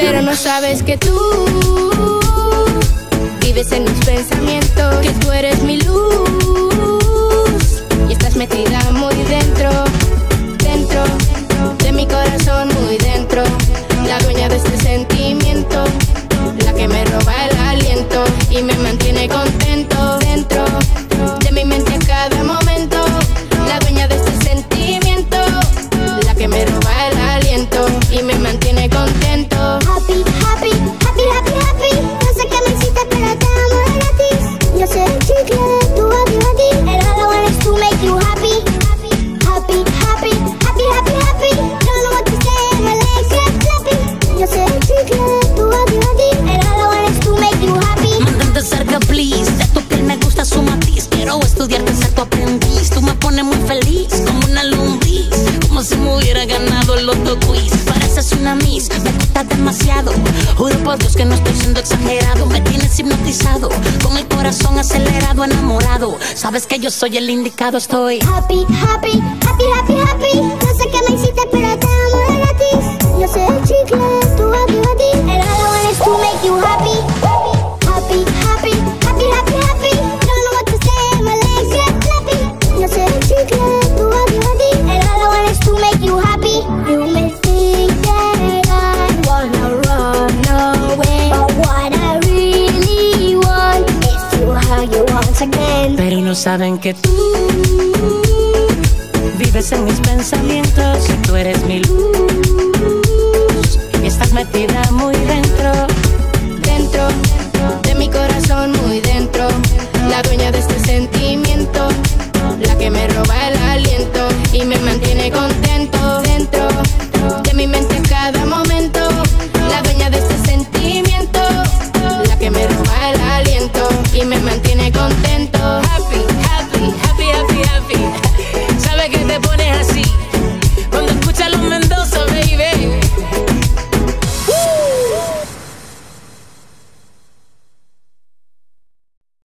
Pero no sabes que tú vives en mis pensamientos, que tú eres mi luz y estás metida muy dentro, dentro de mi corazón, muy dentro. La dueña de este sentimiento, la que me roba el aliento y me mantiene contento. Dentro de mi mente a cada momento, la dueña de este sentimiento, la que me roba el aliento y me mantiene contento. Happy, happy, happy, happy, happy. No sé qué me hiciste, pero te amo de gratis. Yo soy el chicle de tu body, body. And all I want is to make you happy. Happy, happy, happy, happy, happy. Don't know what to say, my legs get flappy. Yo soy el chicle de tu body, body. And all I want is to make you happy. Mantente cerca, please. De tu piel me gusta su matiz. Quiero estudiarte, ser tu aprendiz. Tú me pones muy feliz, como una lombriz. Como si me hubiera ganado el Loto Quiz. Pareces una miss, me gusta demasiado. Juro por Dios que no estoy siendo exagerado. Me tienes hipnotizado, con el corazón acelerado, enamorado. Sabes que yo soy el indicado, estoy happy, happy, happy, happy, happy. No sé qué me hiciste, pero te amo de gratis. Yo soy el chicle de tu body, body. And all I want is to make you happy. Happy, happy, happy, happy, happy. Don't know what to say, my legs get flappy. Yo soy el chicle de tu body, body. And all I want is to make you happy. You may think that I wanna run away, but what I really want is to hug you once again. pero no saben que tú vives en mis pensamientos y tú eres mi luz y estás metida muy dentro